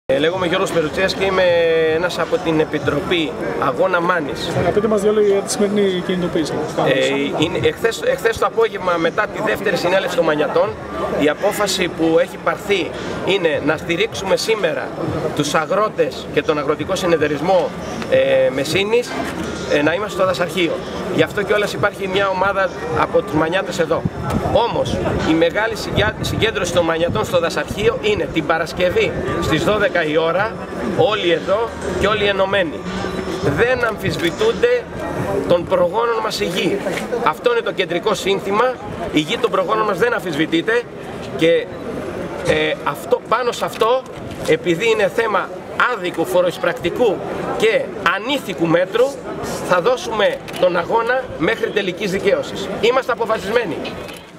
Λέγομαι Γιώργος Περουτσίας και είμαι ένας από την Επιτροπή Αγώνα Μάνης. Να πείτε μας δύο λόγια για τη σημερινή κινητοποίηση. Εχθές το απόγευμα, μετά τη δεύτερη συνέλευση των Μανιατών, η απόφαση που έχει πάρθει είναι να στηρίξουμε σήμερα τους αγρότες και τον αγροτικό συνεταιρισμό Μεσίνης, να είμαστε στο δασαρχείο. Γι' αυτό κιόλας υπάρχει μια ομάδα από τους Μανιάτες εδώ. Όμως η μεγάλη συγκέντρωση των Μανιατών στο δασαρχείο είναι την Παρασκευή στις 12 η ώρα, όλοι εδώ και όλοι ενωμένοι. Δεν αμφισβητούνται των προγόνων μας η γη. Αυτό είναι το κεντρικό σύνθημα. Η γη των προγόνων μας δεν αμφισβητείται και πάνω σε αυτό, επειδή είναι θέμα άδικου, φοροεισπρακτικού και ανήθικου μέτρου, θα δώσουμε τον αγώνα μέχρι τελικής δικαίωσης. Είμαστε αποφασισμένοι.